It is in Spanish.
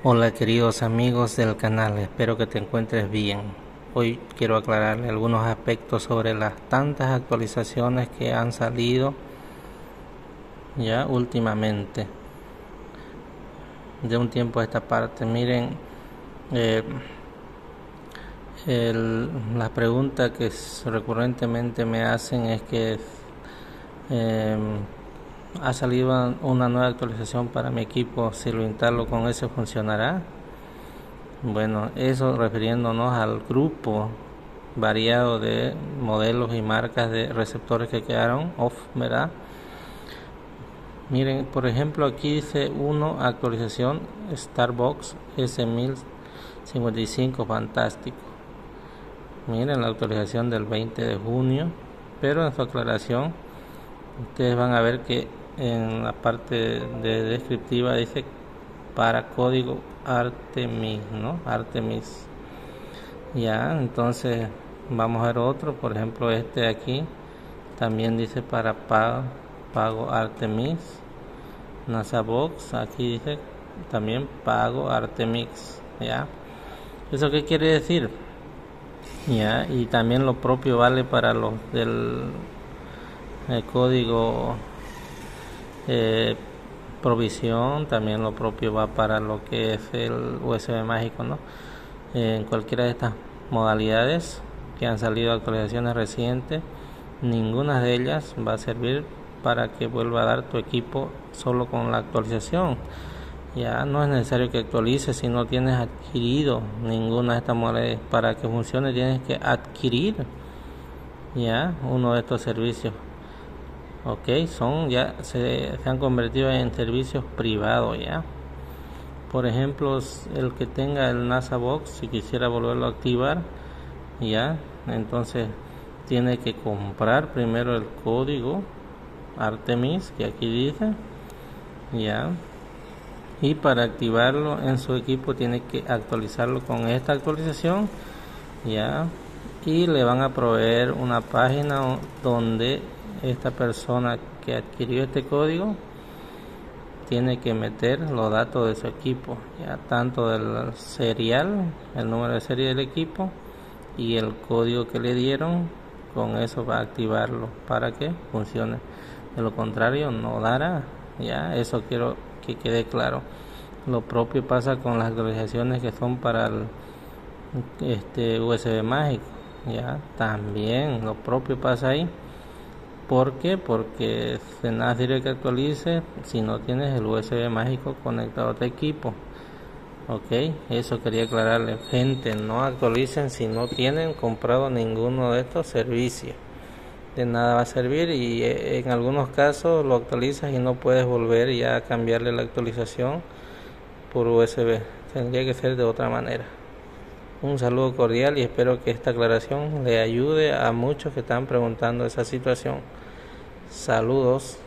Hola queridos amigos del canal, espero que te encuentres bien. Hoy quiero aclararle algunos aspectos sobre las tantas actualizaciones que han salido ya últimamente, de un tiempo a esta parte. Miren, eh, la pregunta que recurrentemente me hacen es que eh, ha salido una nueva actualización para mi equipo, si lo instalo con ese funcionará. Bueno, eso refiriéndonos al grupo variado de modelos y marcas de receptores que quedaron off, ¿verdad? Miren, por ejemplo, aquí dice 1 actualización Starbucks S1055, fantástico. Miren la actualización del 20 de junio, pero en su aclaración ustedes van a ver que en la parte de descriptiva dice para código Artemis, ¿no? Artemis. Ya, entonces vamos a ver otro, por ejemplo este de aquí también dice para pago Artemis. NASA Box, aquí dice también pago Artemis. Ya, ¿eso qué quiere decir? Ya, y también lo propio vale para los del código provisión, también lo propio va para lo que es el USB mágico, ¿no? En cualquiera de estas modalidades que han salido actualizaciones recientes, ninguna de ellas va a servir para que vuelva a dar tu equipo solo con la actualización. Ya no es necesario que actualices si no tienes adquirido ninguna de estas modalidades. Para que funcione tienes que adquirir ya uno de estos servicios. Ok, se han convertido en servicios privados ya. Por ejemplo, el que tenga el NASA Box, si quisiera volverlo a activar, ya, entonces tiene que comprar primero el código Artemis, que aquí dice, ya, y para activarlo en su equipo tiene que actualizarlo con esta actualización, ya, y le van a proveer una página donde esta persona que adquirió este código tiene que meter los datos de su equipo, ya, tanto del serial, el número de serie del equipo y el código que le dieron. Con eso va a activarlo para que funcione, de lo contrario no dará. Ya, eso quiero que quede claro. Lo propio pasa con las actualizaciones que son para el USB mágico, ya, también lo propio pasa ahí. ¿Por qué? Porque de nada sirve que actualice si no tienes el USB mágico conectado a tu equipo. Ok, eso quería aclararle. Gente, no actualicen si no tienen comprado ninguno de estos servicios. De nada va a servir, y en algunos casos lo actualizas y no puedes volver ya a cambiarle la actualización por USB. Tendría que ser de otra manera. Un saludo cordial y espero que esta aclaración le ayude a muchos que están preguntando esa situación. Saludos.